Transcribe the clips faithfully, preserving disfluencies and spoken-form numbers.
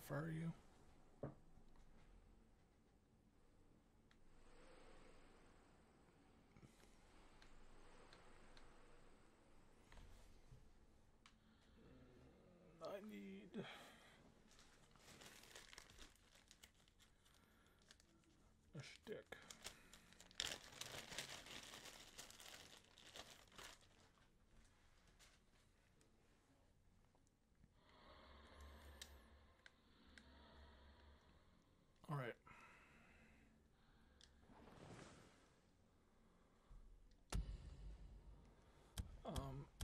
far are you? I need... a stick. All right. Um.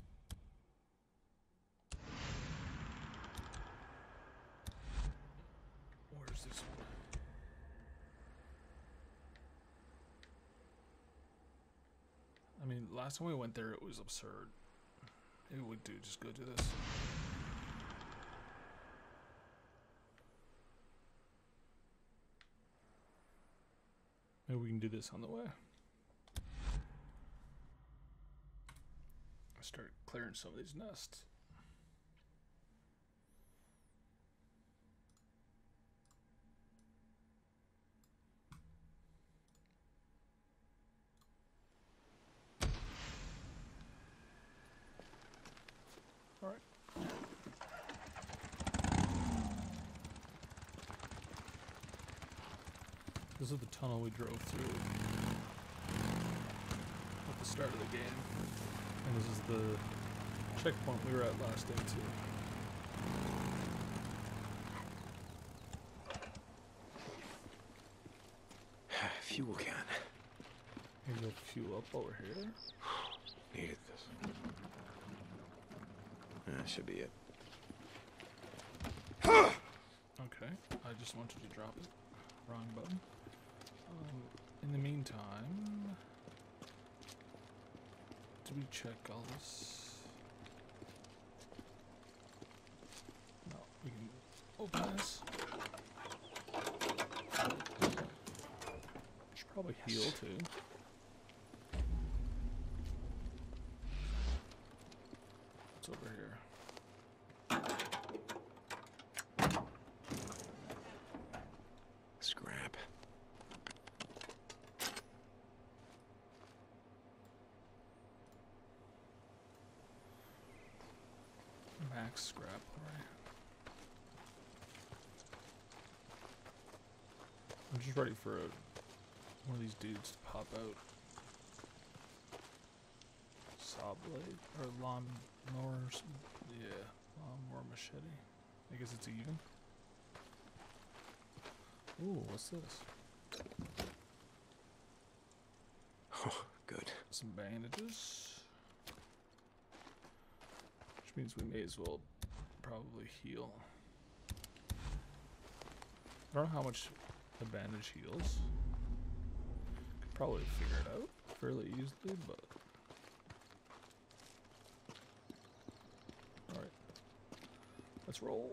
Where's this one? I mean, last time we went there, it was absurd. Maybe we do just go do this. Maybe we can do this on the way. Start clearing some of these nests. All right. This is the tunnel we drove through at the start of the game. And this is the checkpoint we were at last day too. Fuel can. Maybe we'll fuel up over here. Needed this. That should be it. Okay, I just wanted to drop it. Wrong button. Um, in the meantime, did we check all this? No, we can open this. Should probably heal too. What's over here? Scrap. Max scrap, alright. I'm just ready for a, one of these dudes to pop out. Saw blade or lawn mower, or some, yeah, lawnmower machete. I guess it's even. Ooh, what's this? Oh, good. Some bandages. Which means we may as well probably heal. I don't know how much the bandage heals. Could probably figure it out fairly easily, but... Alright. Let's roll.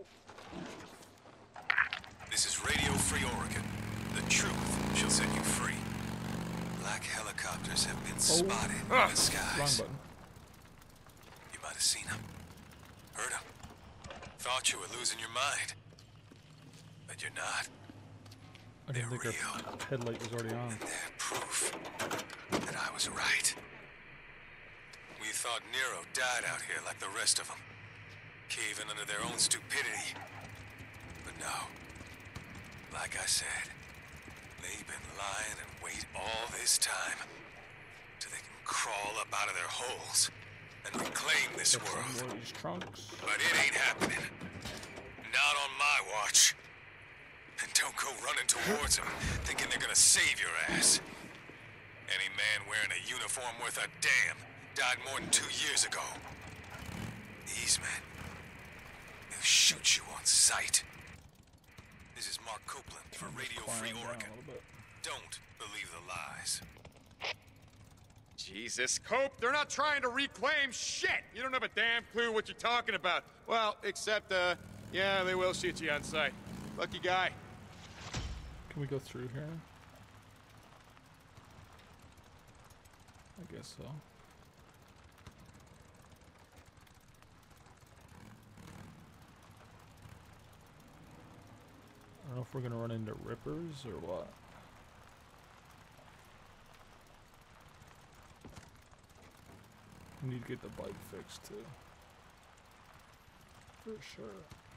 This is Radio Free Oregon. The truth shall set you free. Black helicopters have been spotted ah, in the skies. Wrong button. You might have seen them, heard them, thought you were losing your mind, but you're not. I didn't They're think our real. headlight was already on. And they're proof that I was right. We thought Nero died out here like the rest of them, caving under their own stupidity. But no. Like I said, they've been lying in wait all this time, till they can crawl up out of their holes and reclaim this Get some world. more of these trunks. But it ain't happening. Not on my watch. And don't go running towards them, thinking they're gonna save your ass. Any man wearing a uniform worth a damn died more than two years ago. These men, they'll shoot you on sight. This is Mark Copeland for Radio Free Climb down Oregon. a little bit. Don't believe the lies. Jesus, Cope, they're not trying to reclaim shit! You don't have a damn clue what you're talking about. Well, except, uh, yeah, they will shoot you on sight. Lucky guy. Can we go through here? I guess so. don't know if we're gonna run into rippers or what. We need to get the bike fixed too. For sure.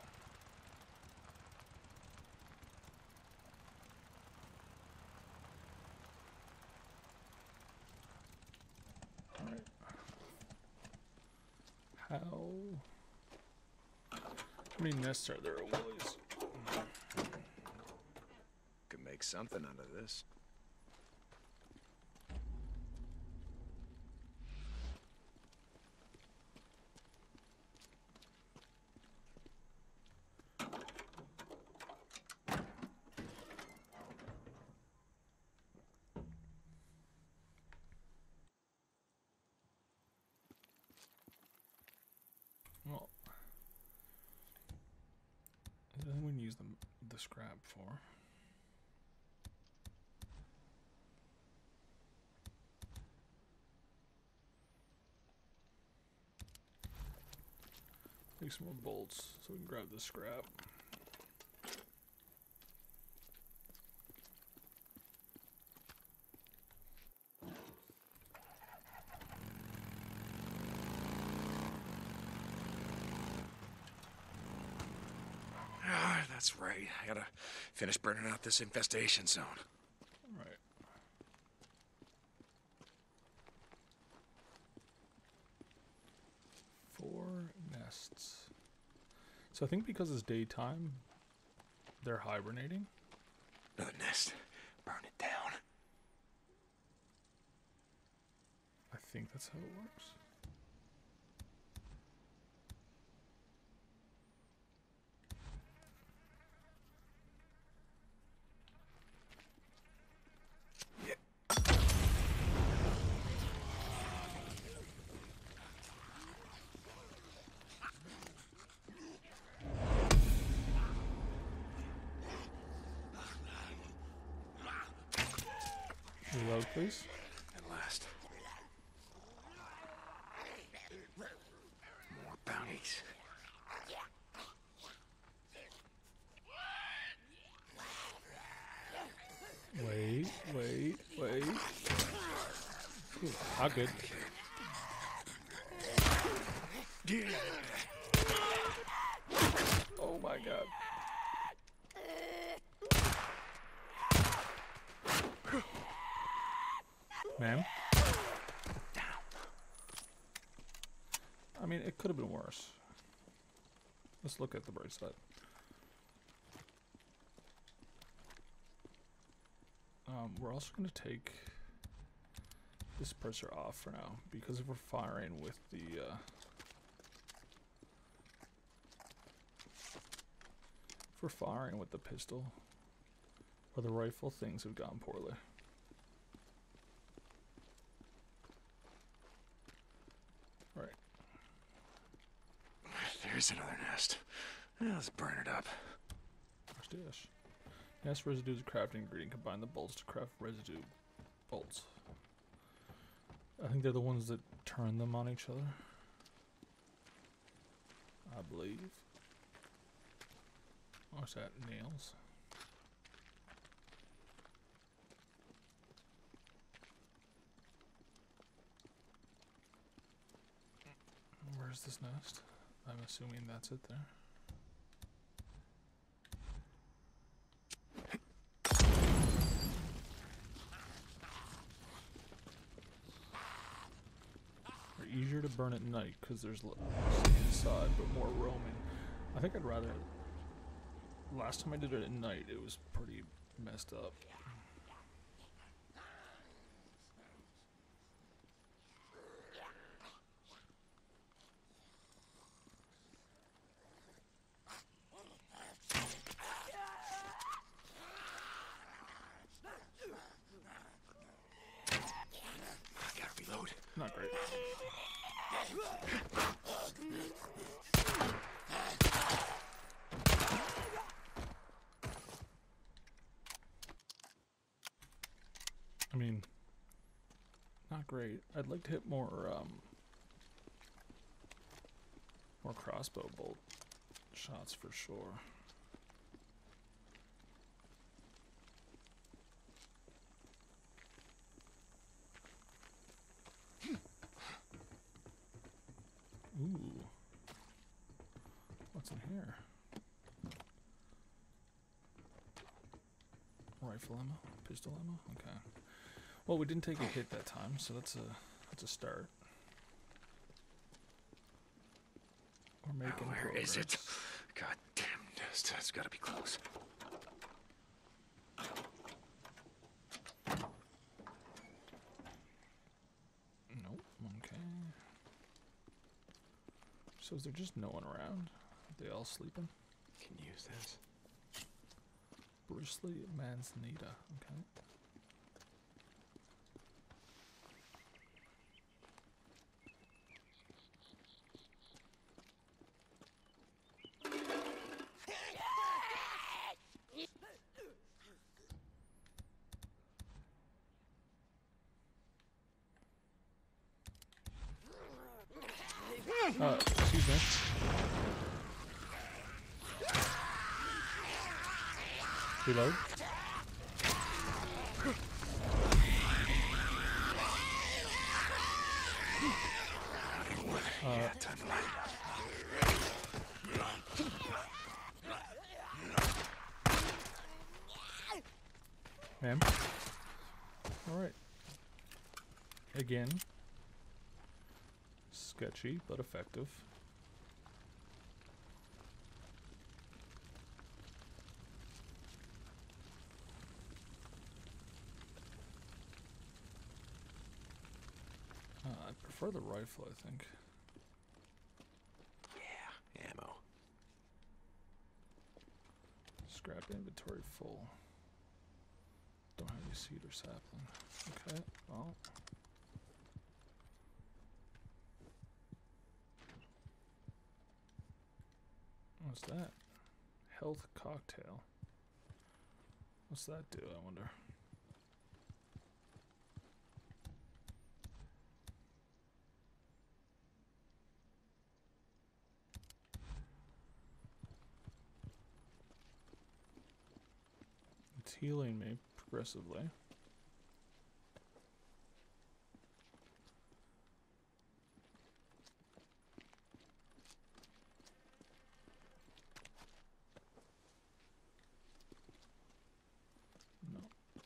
Alright. How... How many nests are there at Willie's? Could make something out of this. Well, is there anything we can use the, the scrap for? Take some more bolts so we can grab the scrap. Ah, that's right. I gotta finish burning out this infestation zone. All right. Four nests. So I think because it's daytime, they're hibernating. Another nest. Burn it down. I think that's how it works. Reload, please. And last. More bounties. Wait, wait, wait. Ooh, not good. Oh my god. Ma'am? I mean, it could have been worse. Let's look at the bright side. Um, we're also going to take this suppressor off for now, because if we're firing with the uh, if we're firing with the pistol or the rifle, things have gone poorly. Right. There's another nest. Yeah, let's burn it up. Let's do this. Yes, residue is a crafting ingredient. Combine the bolts to craft residue bolts. I think they're the ones that turn them on each other. I believe. What's that? Nails. Where's this nest? I'm assuming that's it there. Easier to burn at night because there's less inside, but more roaming. I think I'd rather. Last time I did it at night, it was pretty messed up. I gotta reload. Not great. I mean, not great. I'd like to hit more, um, more crossbow bolt shots for sure. here? Rifle ammo, pistol ammo. Okay. Well, we didn't take a hit that time, so that's a that's a start. We're making Where progress. is it? God damn dust. It's gotta be close. Nope. Okay. So is there just no one around? Are they all sleeping? Can use this. Bruce Lee Manzanita. Okay. Uh, excuse me. Reload. Uh, Yeah, time to light ma'am. Alright. Again. Sketchy, but effective. Uh, I prefer the rifle, I think. Yeah, ammo. Scrap inventory full. Don't have any seed or sapling. Okay, well. What's that? Health cocktail. What's that do, I wonder? It's healing me progressively. No.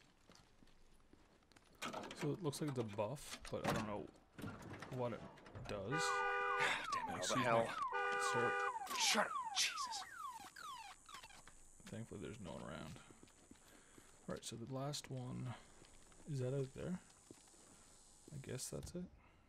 So it looks like it's a buff, but I don't know what it does. Damn it, all the Excuse hell. me, sir. Shut up, Jesus. Thankfully there's no one around. Alright, so the last one, is that out there? I guess that's it.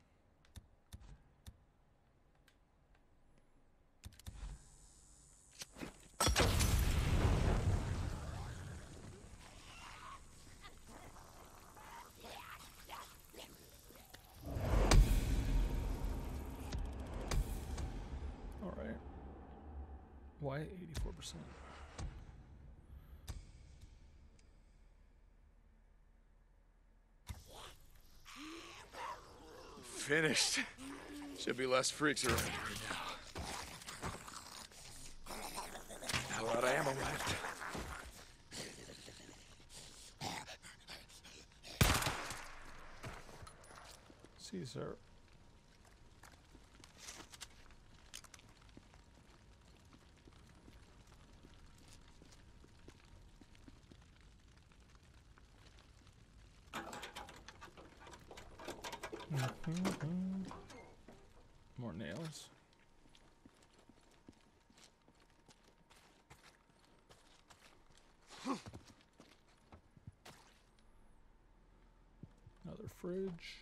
Alright. Why eighty-four percent? Finished. Should be less freaks around here now. Not a lot of ammo left. See, sir. Mm-hmm. More nails. Another fridge.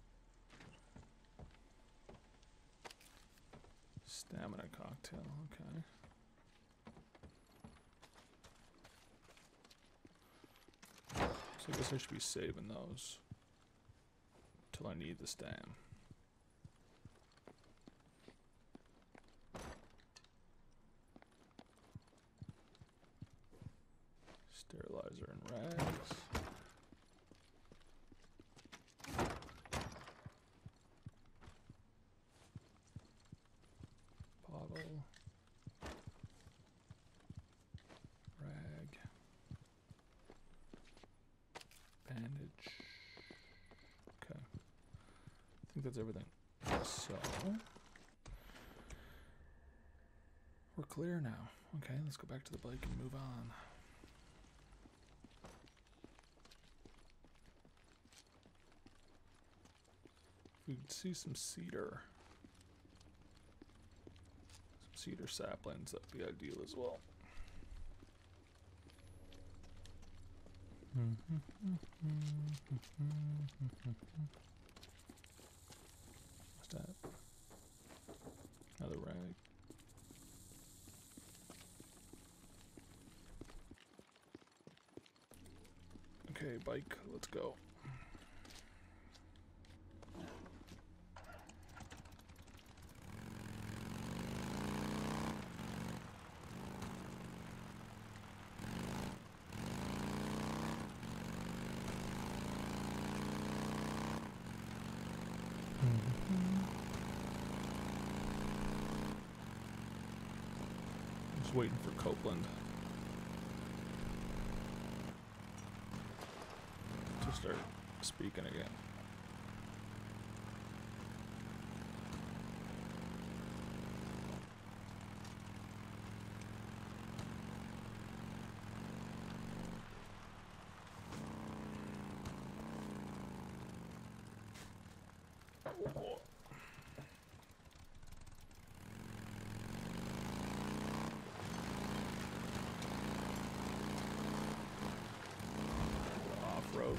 Stamina cocktail, okay. So I guess I should be saving those till I need the stam. Sterilizer and rags. Bottle. Rag. Bandage. Okay. I think that's everything. So we're clear now. Okay, let's go back to the bike and move on. We can see some cedar. Some cedar saplings, that'd be ideal as well. What's that? Another rag. Okay, bike, let's go. Just waiting for Copeland to start speaking again. Off-road.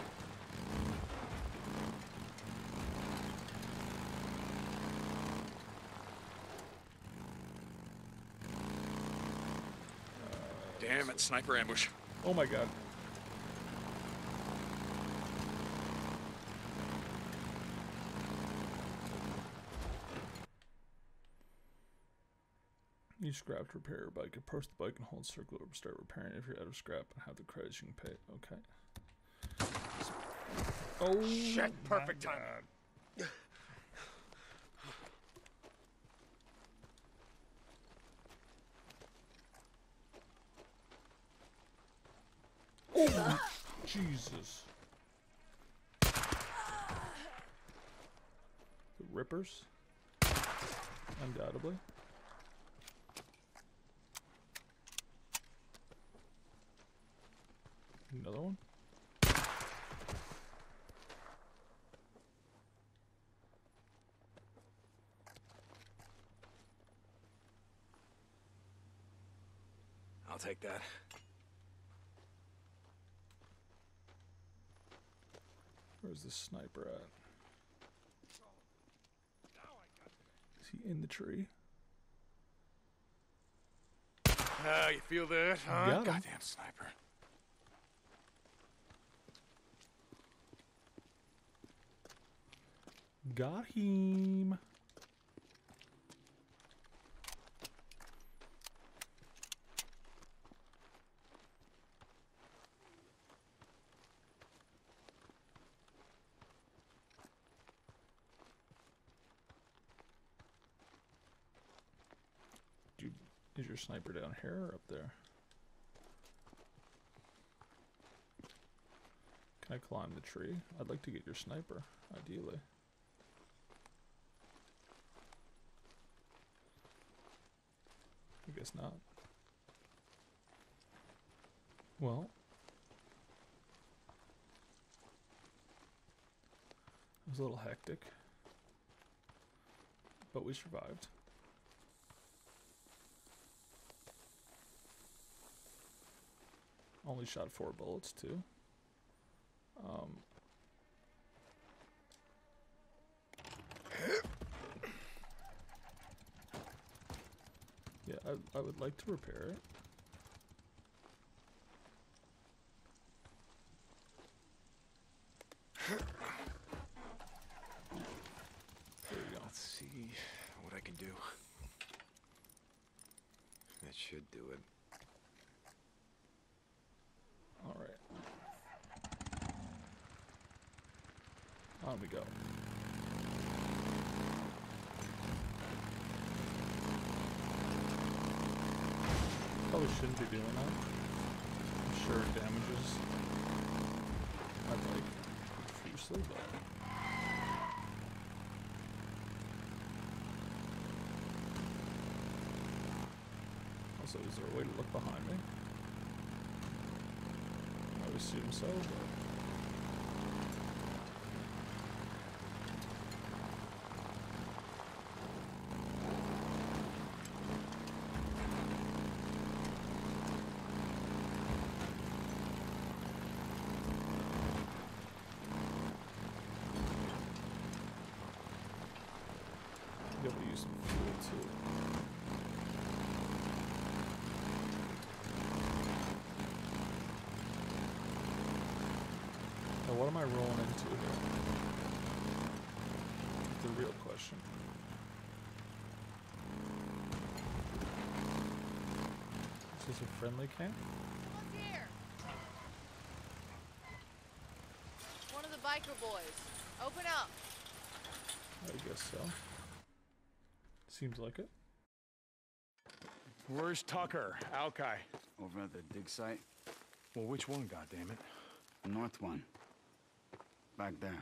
Damn it, sniper ambush. Oh my god. You scrap to repair your bike. Approach the bike and hold circle to start repairing. If you're out of scrap and have the credits, you can pay. Okay. Oh Shit, perfect my time. God. Oh, Jesus. The Rippers? Undoubtedly. Another one? I'll take that. Where's the sniper at? Is he in the tree? Ah, you feel that, huh? Got him. Goddamn sniper. Got him. Dude, is your sniper down here or up there? Can I climb the tree? I'd like to get your sniper, ideally. I guess not. Well, it was a little hectic, but we survived. Only shot four bullets too. Um, yeah, I, I would like to repair it. There you go. Let's see what I can do. That should do it. All right. On we go. Probably shouldn't be doing that. I'm sure it damages my bike profusely, but So is there a way to look behind me? I would assume so, but... Be able to use some fuel too. Now what am I rolling into here? The real question. Is this a friendly camp? Someone's here. One of the biker boys. Open up. I guess so. Seems like it. Where's Tucker? Alki. Over at the dig site? Well, which one, goddammit? The north one. Back there.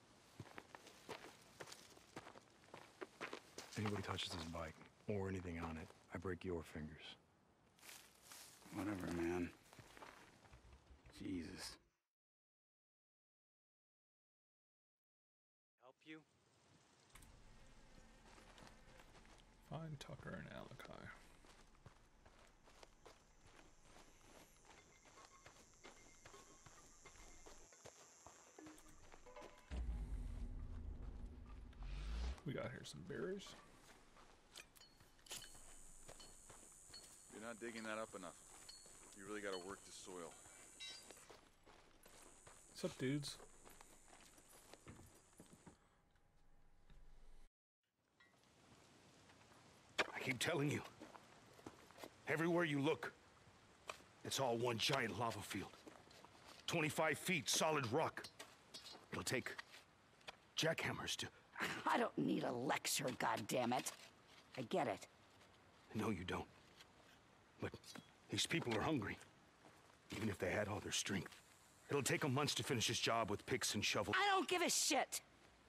Anybody touches this bike, or anything on it, I break your fingers. Whatever, man. Jesus. Help you? Find Tucker and Alakai. We got here some berries. You're not digging that up enough. You really gotta work the soil. What's up, dudes? I keep telling you. Everywhere you look, it's all one giant lava field. twenty-five feet solid rock. It'll take jackhammers to... I don't need a lecture, goddammit. I get it. No, you don't. But these people are hungry. Even if they had all their strength. It'll take them months to finish this job with picks and shovels. I don't give a shit!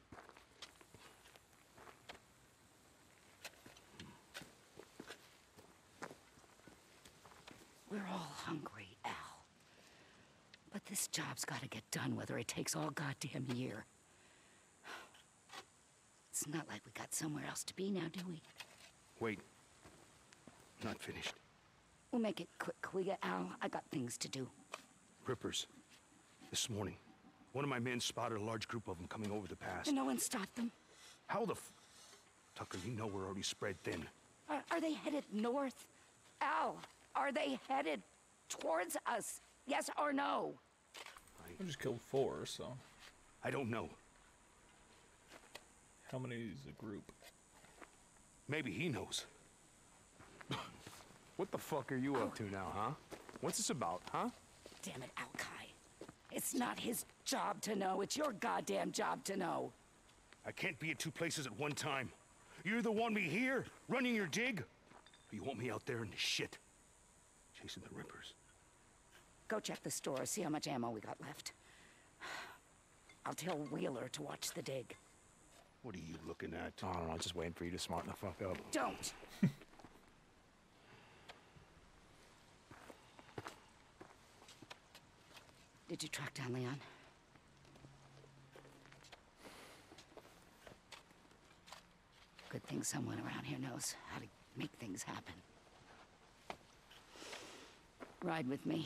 We're all hungry, Al. But this job's gotta get done whether it takes all goddamn year. It's not like we got somewhere else to be now, do we? Wait. Not finished. We'll make it quick, will ya, Al? I got things to do. Rippers. This morning, one of my men spotted a large group of them coming over the pass. And no one stopped them. How the f... Tucker, you know we're already spread thin. Are, are they headed north? Al, are they headed towards us? Yes or no? I just killed four, so... I don't know. How many is a group? Maybe he knows. What the fuck are you up to now, huh? What's this about, huh? Damn it, Alki. It's not his job to know. It's your goddamn job to know. I can't be at two places at one time. You either want me here, running your dig, or you want me out there in the shit, chasing the Rippers. Go check the store, see how much ammo we got left. I'll tell Wheeler to watch the dig. What are you looking at? I don't know, just waiting for you to smarten the fuck up. Don't! Did you track down Leon? Good thing someone around here knows how to make things happen. Ride with me.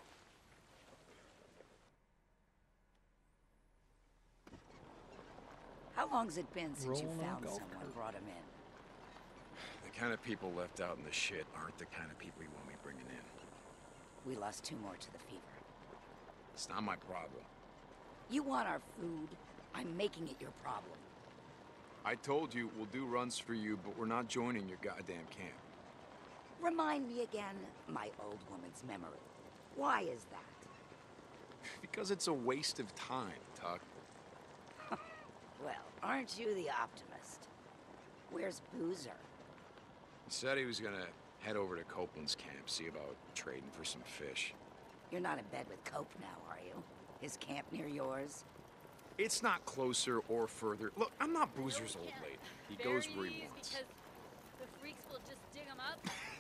How long's it been since you Rolling on a found golf someone, cart. brought him in? The kind of people left out in the shit aren't the kind of people you want me bringing in. We lost two more to the fever. It's not my problem. You want our food? I'm making it your problem. I told you we'll do runs for you, but we're not joining your goddamn camp. Remind me again, my old woman's memory. Why is that? Because it's a waste of time, Tuck. Well, aren't you the optimist? Where's Boozer? He said he was gonna head over to Copeland's camp, see about trading for some fish. You're not in bed with Cope now, are you? His camp near yours? It's not closer or further. Look, I'm not Boozer's old lady. He goes where he wants. Because the freaks will just dig them up.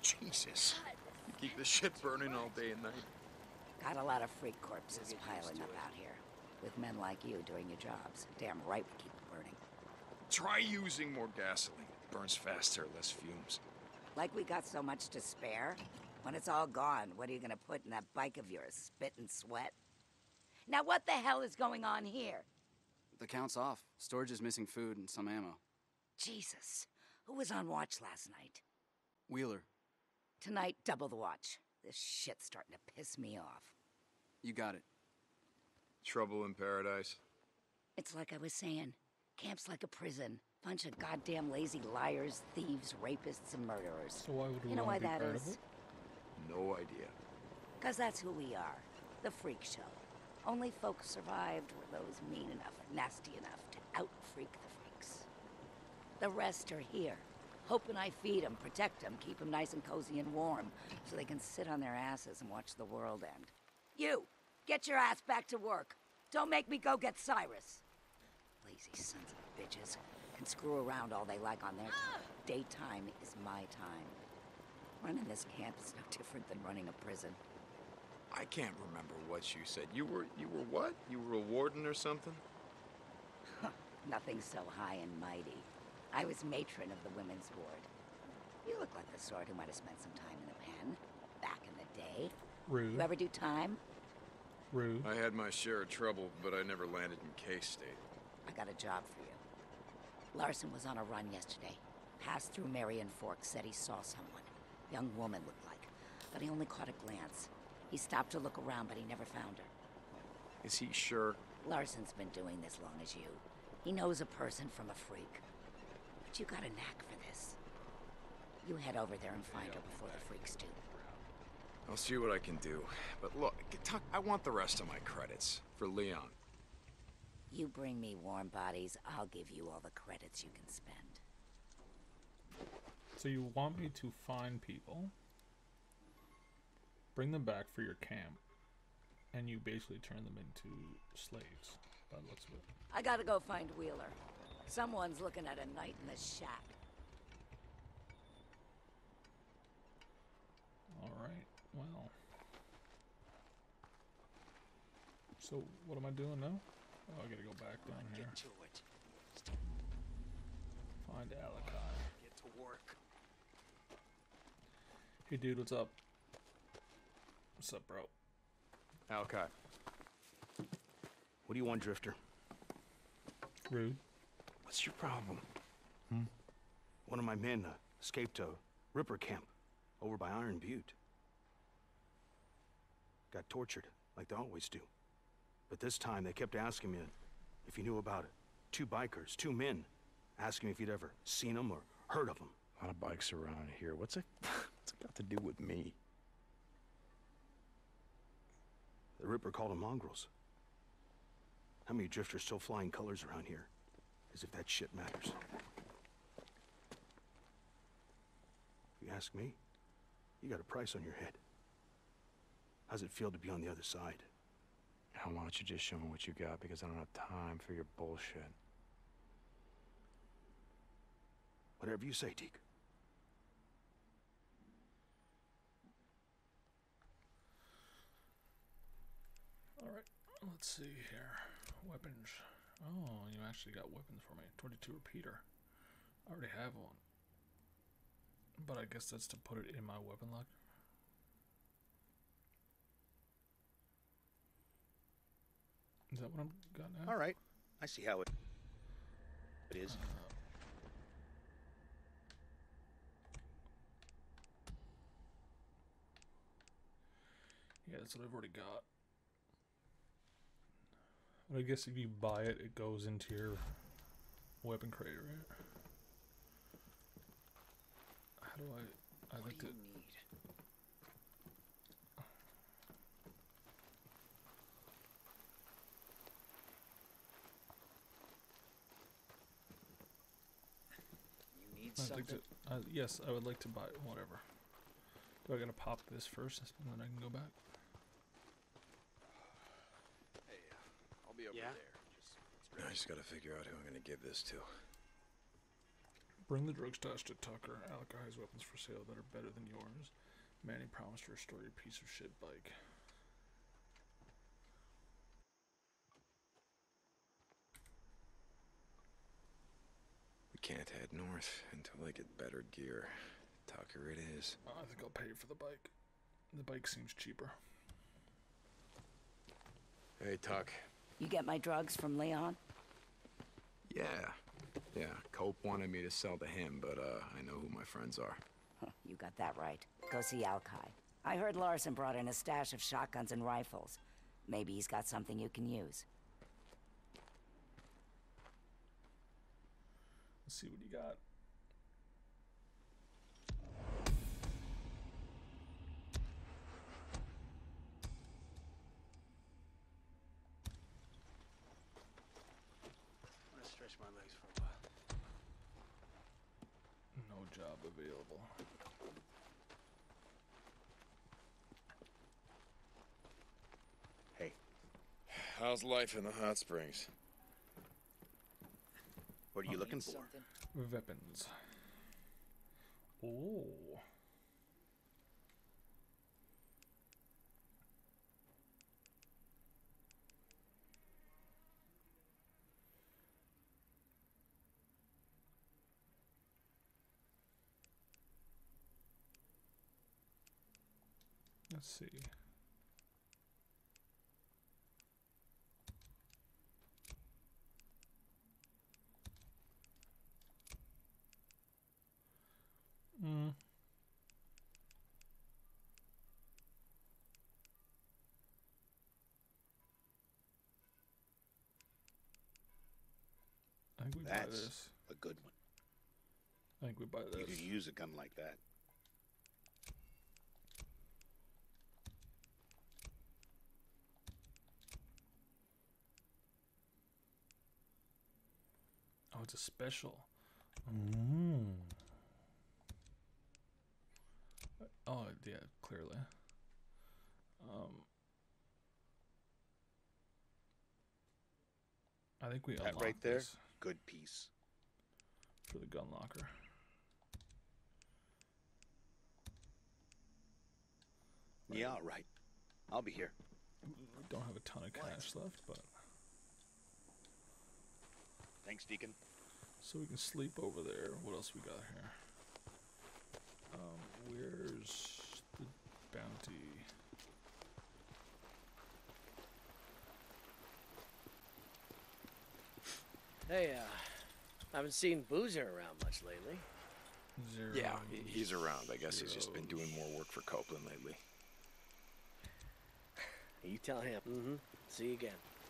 Jesus. You keep this shit burning all day and night. Got a lot of freak corpses piling up out here. With men like you doing your jobs. Damn right we keep it burning. Try using more gasoline. It burns faster, less fumes. Like we got so much to spare. When it's all gone, what are you gonna put in that bike of yours? Spit and sweat? Now what the hell is going on here? The count's off. Storage is missing food and some ammo. Jesus. Who was on watch last night? Wheeler. Tonight, double the watch. This shit's starting to piss me off. You got it. Trouble in paradise. It's like I was saying. Camp's like a prison. Bunch of goddamn lazy liars, thieves, rapists, and murderers. So why would we You know want why to be that part is? of it? No idea. Because that's who we are. The freak show. Only folks survived were those mean enough, nasty enough to out-freak the freaks. The rest are here. Hoping I feed them, protect them, keep them nice and cozy and warm, so they can sit on their asses and watch the world end. You! Get your ass back to work. Don't make me go get Cyrus. Lazy sons of bitches can screw around all they like on their time. Daytime is my time. Running this camp is no different than running a prison. I can't remember what you said. You were, you were what? You were a warden or something? Nothing so high and mighty. I was matron of the women's ward. You look like the sort who might have spent some time in the pen, back in the day. Rude. You ever do time? Rude. I had my share of trouble, but I never landed in K-State. I got a job for you. Larson was on a run yesterday. Passed through Marion Fork, said he saw someone. Young woman looked like, but he only caught a glance. He stopped to look around, but he never found her. Is he sure? Larson's been doing this long as you. He knows a person from a freak. But you got a knack for this. You head over there and find her before the freaks do. I'll see what I can do. But look, Tuck, I want the rest of my credits for Leon. You bring me warm bodies, I'll give you all the credits you can spend. So you want me to find people, bring them back for your camp, and you basically turn them into slaves, by the looks of it. I gotta go find Wheeler. Someone's looking at a night in the shack. Alright, well. So, what am I doing now? Oh, I gotta go back down here. Get to it. Find Alakai. Get to work. Hey dude, what's up? What's up, bro? Alkai. What do you want, Drifter? Rude. What's your problem? Hmm? One of my men uh, escaped a Ripper camp over by Iron Butte. Got tortured, like they always do. But this time they kept asking me if you knew about it. Two bikers, two men, asking me if you'd ever seen them or heard of them. A lot of bikes around here. What's it, what's it got to do with me? The Ripper called them mongrels. How many drifters still flying colors around here? As if that shit matters. If you ask me, you got a price on your head. How's it feel to be on the other side? Now, why don't you just show me what you got, because I don't have time for your bullshit. Whatever you say, Deke. Alright, let's see here. Weapons. Oh, you actually got weapons for me. twenty-two repeater. I already have one. But I guess that's to put it in my weapon locker. Is that what I'm got now? All right. I see how it, it is. Uh, yeah, that's what I've already got. But I guess if you buy it, it goes into your weapon crate, right? How do I... I What like do to... you need? You need I'd something? like to, uh, yes, I would like to buy whatever. Do I gotta pop this first, and then I can go back? Hey, uh, I'll be over Yeah? there. Just, I just gotta figure out who I'm gonna give this to. Bring the drug stash to Tucker. Alec has weapons for sale that are better than yours. Manny promised to restore your piece of shit bike. We can't head north until I get better gear. Tucker it is. I think I'll pay for the bike. The bike seems cheaper. Hey, Tuck. You get my drugs from Leon? Yeah. Yeah, Cope wanted me to sell to him, but uh, I know who my friends are. You got that right. Go see Alki. I heard Larson brought in a stash of shotguns and rifles. Maybe he's got something you can use. Let's see what you got. I'm gonna stretch my legs for a while. No job available. Hey, how's life in the hot springs? What are you looking for? Weapons. Oh. Let's see. Hmm. I think we buy That's this. a good one. I think we buy You this. could use a gun like that. Oh, it's a special. Mm. Oh, yeah, clearly. Um, I think we That unlock right there, this good piece. for the gun locker. Yeah, all right. I'll be here. We don't have a ton of cash left, but Thanks, Deacon. so we can sleep over there. What else we got here? Um, where's the bounty? Hey, uh, haven't seen Boozer around much lately. Zero. Yeah, he- he's around. I guess he's just been doing more work for Copeland lately. You tell him. Mm-hmm. See you again.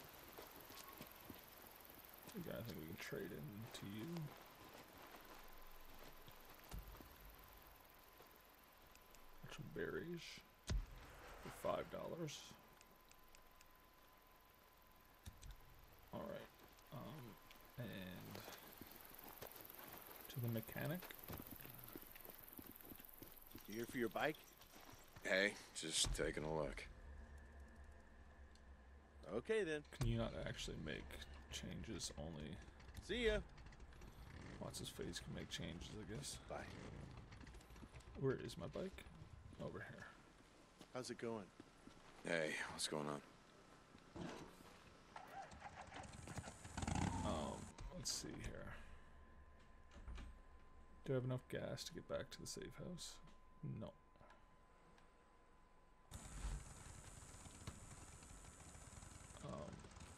We got anything we can trade in to you? Some berries for five dollars. All right. Um, and to the mechanic. You here for your bike? Hey, just taking a look. Okay, then. Can you not actually make changes? Only See ya. what's his face can make changes, I guess. Bye. Where is my bike? Over here. How's it going? Hey, what's going on? Um, let's see here. Do I have enough gas to get back to the safe house? No. Um,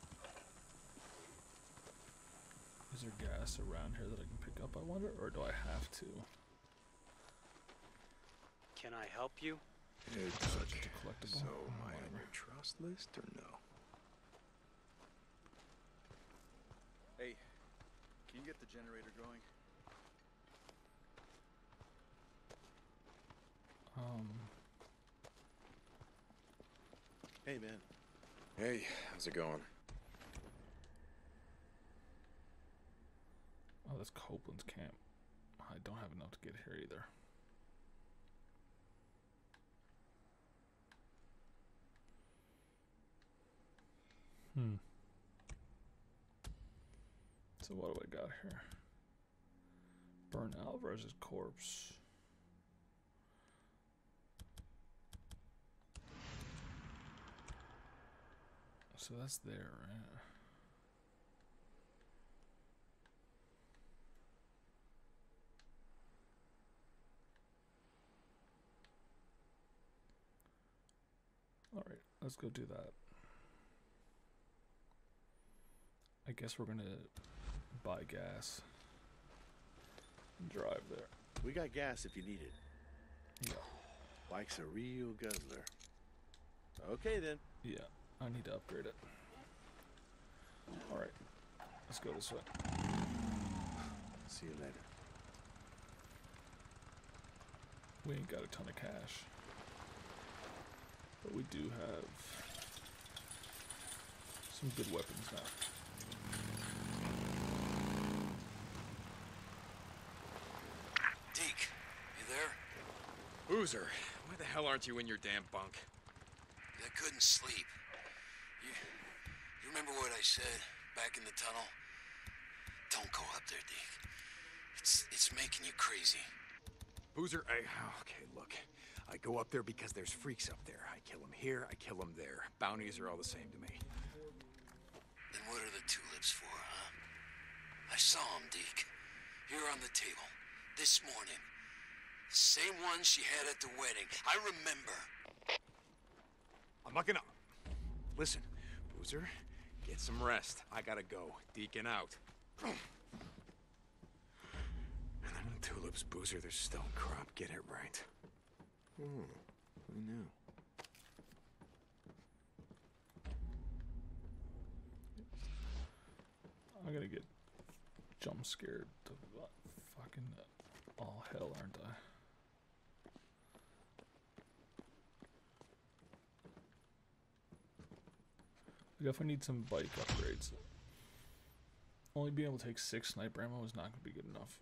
is there gas around here that I can pick up, I wonder? Or do I have to? Can I help you? Hey, Is that Tuck. just a collectible? So, am I on Whatever. your trust list or no? Hey, can you get the generator going? Um, Hey, man. Hey, how's it going? oh, that's Copeland's camp. I don't have enough to get here either. Hmm. So what do I got here? Burn Alvarez's corpse. So that's there, right? Alright, let's go do that. I guess we're gonna buy gas and drive there. We got gas if you need it. Yeah. Bike's a real guzzler. Okay then. Yeah, I need to upgrade it. Alright, let's go this way. See you later. We ain't got a ton of cash. But we do have some good weapons now. Deke, you there? Boozer, why the hell aren't you in your damn bunk? I couldn't sleep. You, you remember what I said back in the tunnel? Don't go up there, Deke. It's, it's making you crazy. Boozer, I... Okay, look. I go up there because there's freaks up there. I kill them here, I kill them there. Bounties are all the same to me. Then what are the tulips for, huh? I saw them, Deke. Here on the table. This morning. The same one she had at the wedding. I remember. I'm not gonna... Listen, Boozer, get some rest. I gotta go. Deacon out. And then the tulips, Boozer, they're stone crop. Get it right. Hmm, I know. I'm gonna get jump scared to fucking all hell, aren't I? We definitely need some bike upgrades. Only being able to take six sniper ammo is not gonna be good enough.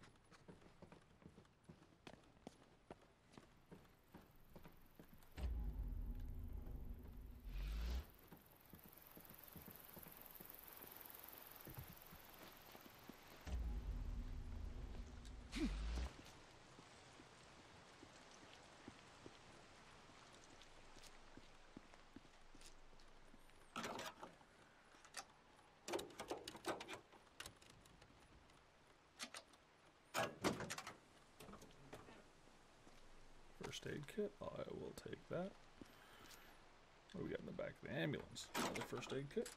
First aid kit, I will take that. What do we got in the back of the ambulance? Another first aid kit.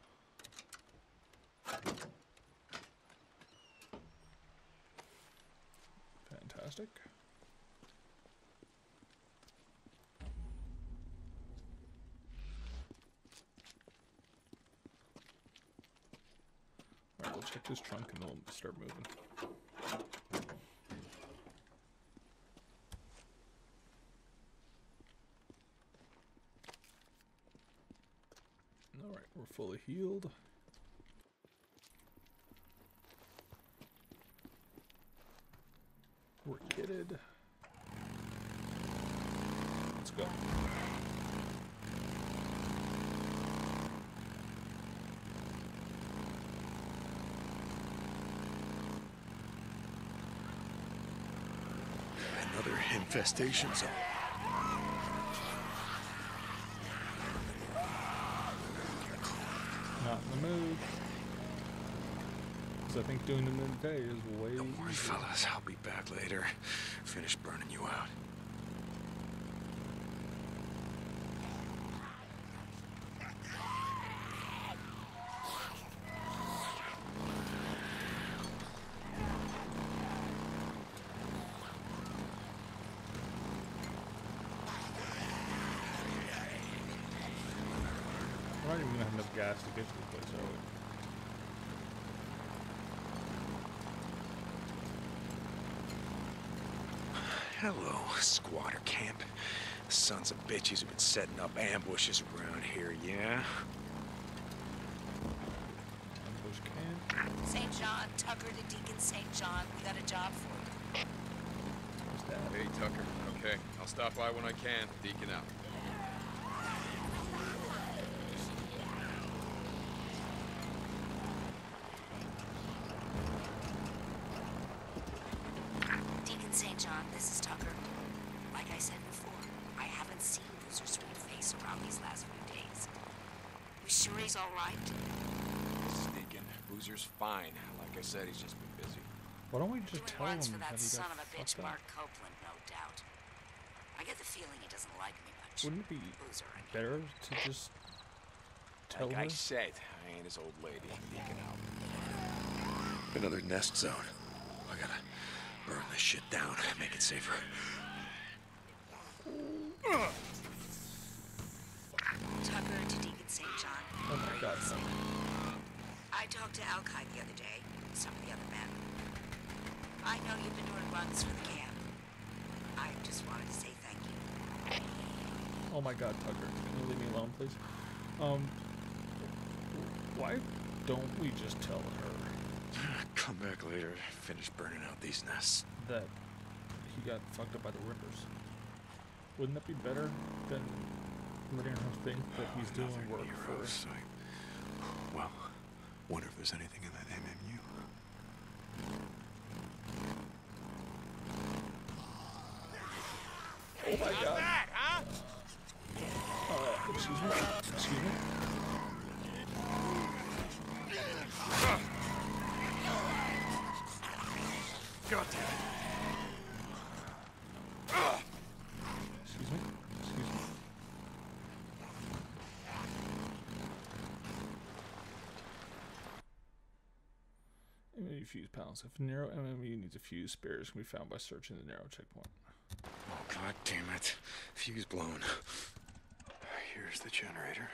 Fantastic. Alright, we'll check this trunk and then we'll start moving. Alright, we're fully healed. We're kitted. Let's go. Another infestation zone. Not in the mood. Because I think doing them in the day is way Don't worry, easier. fellas. I'll be back later. Finish burning you out. We're not even gonna have enough gas to get to the place, are we? Hello, squatter camp. Sons of bitches have been setting up ambushes around here, yeah? Ambush camp. Saint John, Tucker to Deacon Saint John. We got a job for you. What's that? Hey, Tucker. Okay, I'll stop by when I can. Deacon out. Deacon Saint John, this is Tucker. Like I said before, I haven't seen Boozer's sweet face around these last few days. You sure he's all right? This is Deacon. Boozer's fine. Like I said, he's just been busy. Why don't we just Doing tell him runs for that that he son got of a bitch, fucked up? Mark Copeland, no doubt. I get the feeling he doesn't like me much. Wouldn't it be Boozer, I mean. better to just tell Like her? I said, I ain't his old lady. I'm Deacon out. Another nest zone. I gotta burn this shit down, make it safer. Tucker to Deacon Saint John. Oh my God, no. I talked to Alki the other day, and some of the other men. I know you've been doing runs for the camp. I just wanted to say thank you. Oh my God, Tucker, can you leave me alone, please? Um, why don't we just tell her Come back later, finish burning out these nests. that he got fucked up by the Rippers? Wouldn't that be better than letting her think that he's doing Another work hero for? site. Well, wonder if there's anything in that M M U. Oh my Not God. bad, huh? Uh, excuse me. Excuse me. God damn it. Excuse me. Excuse me. M M U fuse panels. If Nero M M U needs a fuse, spares can be found by searching the Nero checkpoint. Oh, God damn it. Fuse blown. Here's the generator.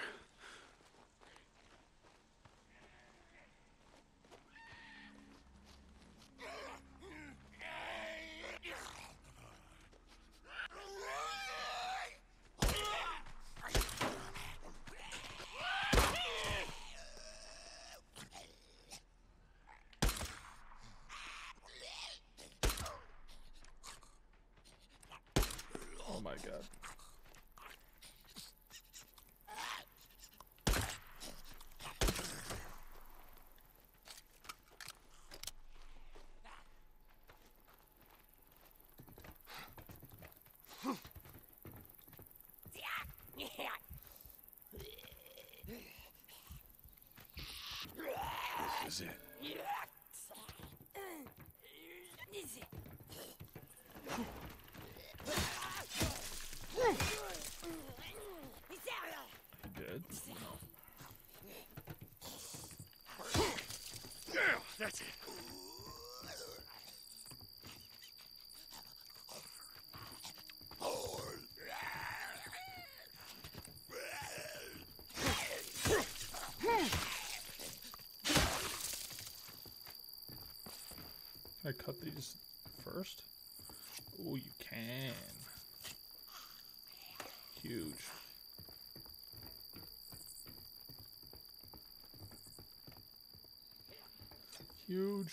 Oh my God. This is it. Dead? Yeah, that's it. Can I cut these first? Oh, you can. Huge. Huge.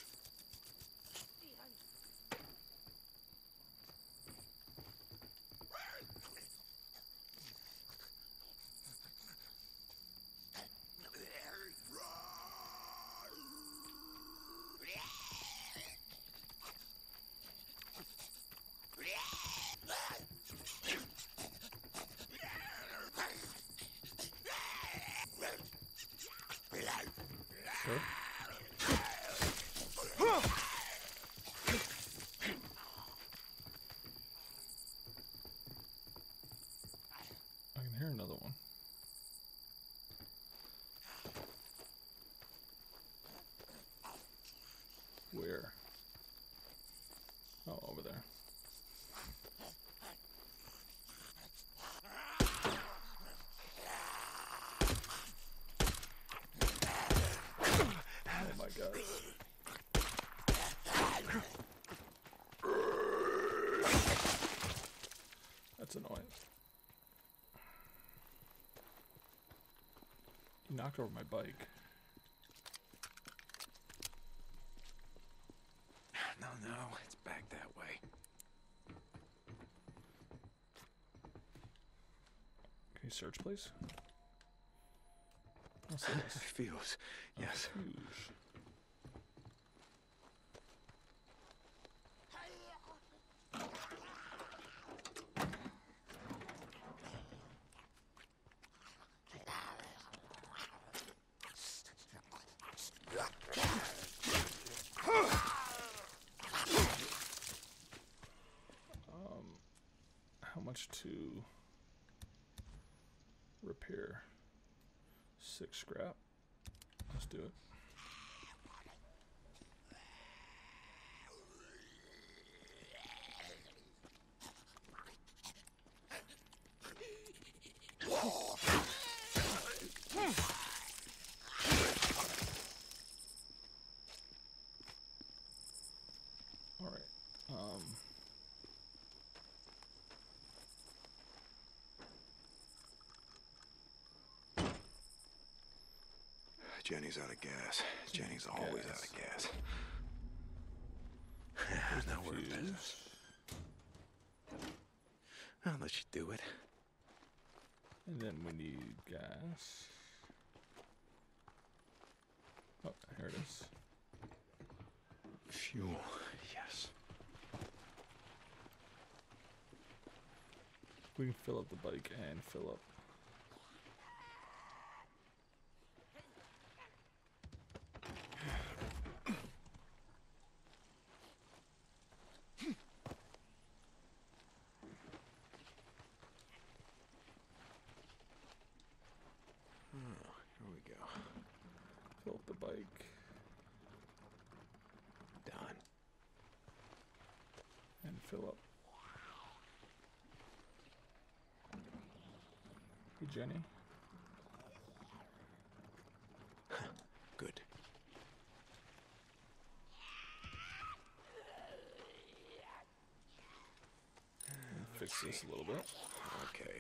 Sure. I can hear another one. Where? Oh, over there. Oh my God. That's annoying. You knocked over my bike. No, no, it's back that way. Can you search, please? What's this? Fuse. Yes. A fuse. much to repair? Six scrap. Let's do it. All right. Um. Jenny's out of gas. Jenny's always gas. out of gas. Now we're in business. I'll let you do it. And then we need gas. Oh, here it is. Fuel, yes. We can fill up the bike and fill up. Here we go. Fill up the bike. Done. And fill up. Hey, Jenny. Good. Fix this a little bit. Okay.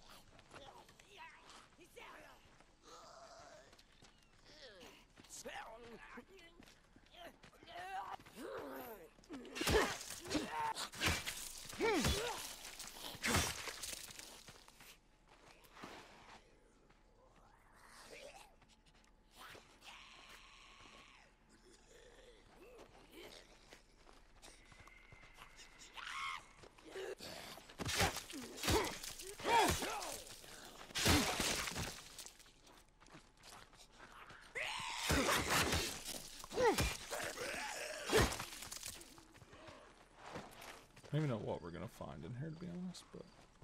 I don't even know what we're gonna find in here, to be honest, but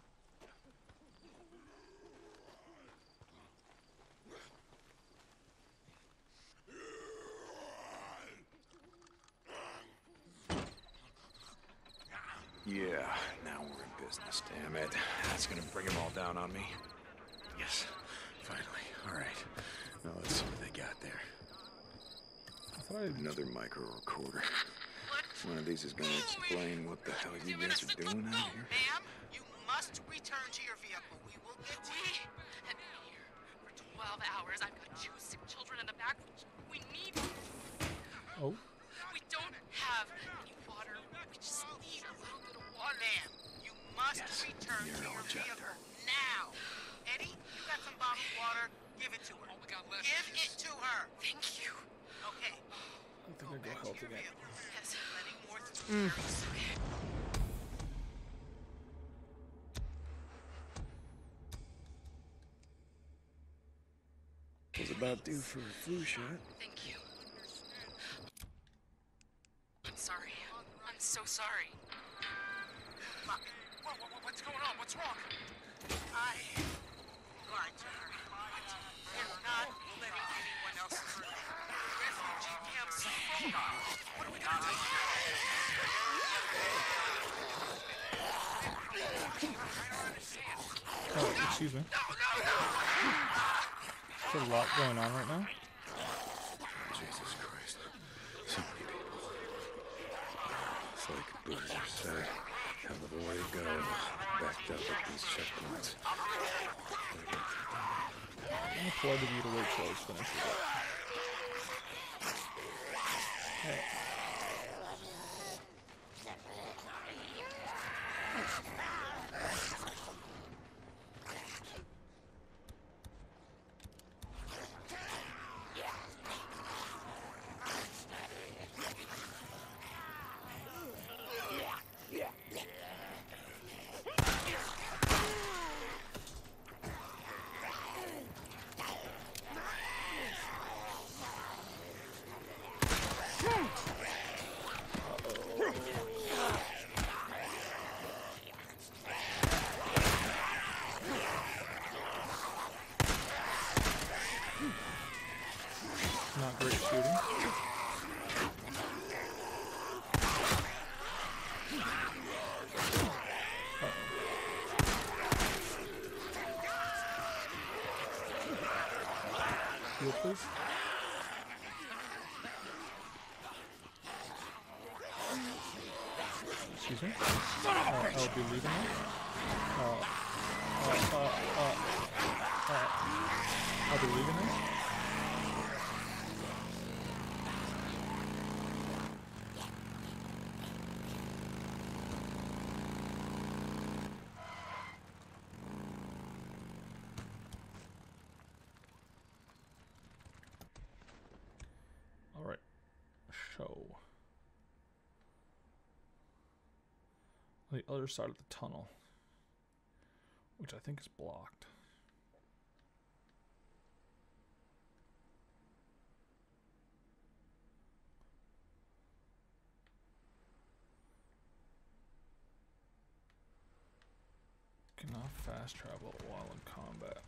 Yeah, now we're in business, damn it. That's gonna bring them all down on me. Yes, finally. All right. Now let's see what they got there. I thought I Another micro recorder. One of these is gonna explain what the hell you guys are doing out here. Ma'am, you must return to your vehicle. We will get to you. Have been here for twelve hours. I've got two sick children in the back. We need. Oh. We don't have any water. We just need a little bit of water. Ma'am, you must Yes, return you're to all your jacked vehicle now. Eddie, you got some bottled water. Give it to her. Oh, we got less. Give it to her. Thank you. Okay. I think I go health again. Yes. Letting more through Mm. very soon. Was about due for a flu shot. Thank you. I'm sorry. I'm so sorry. What, what, what's going on? What's wrong? I lied to her. We're not letting anyone else through. Refugee camps full. What are we gonna do? Oh, excuse me. There's a lot going on right now. Jesus Christ. So many people. It's like Boozer said. Hell of a way to go. Backed up at these checkpoints. I'm gonna flood the view to wait till it's finished with it. Hey. Excuse me? Uh, I'll be leaving now. Uh, uh, uh, uh, uh, I'll be leaving now. All right. Show. On the other side of the tunnel, which I think is blocked. Cannot fast travel while in combat.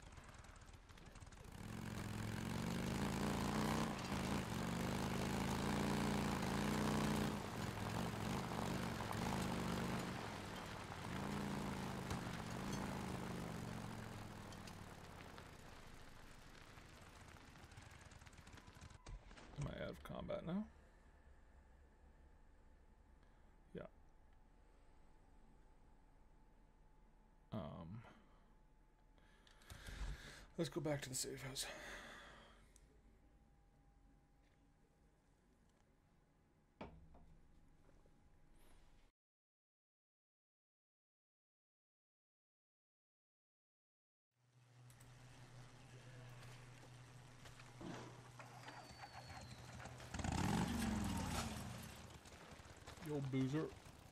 Am I out of combat now? Yeah. Um, let's go back to the safe house. You old boozer.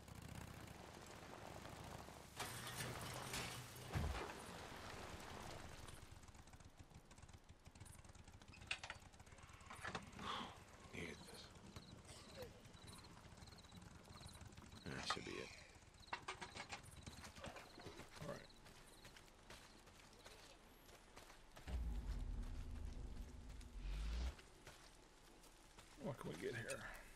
Needed this. That should be it. All right. What can we get here?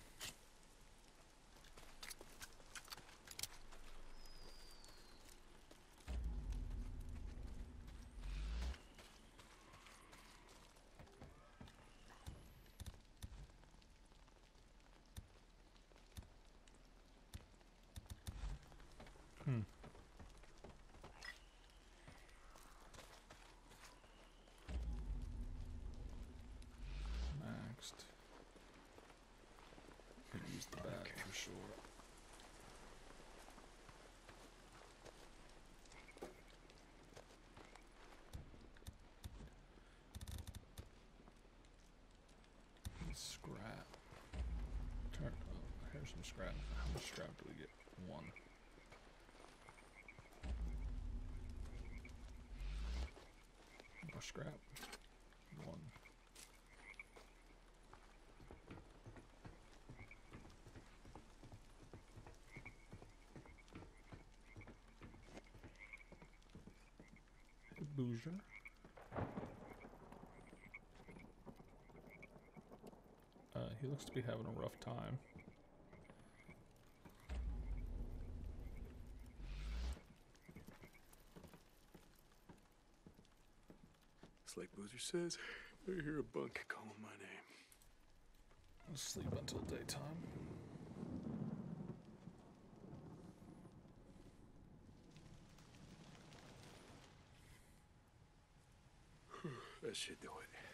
Hmm. Maxed. Could use the bat for sure. Scrap. Turn. Oh, here's some scrap. How much scrap do we get? One. More scrap. One. Hey, Boozer. Uh, he looks to be having a rough time. It's like Boozer says, I hear a bunk calling my name. I'll sleep until daytime. That should do it.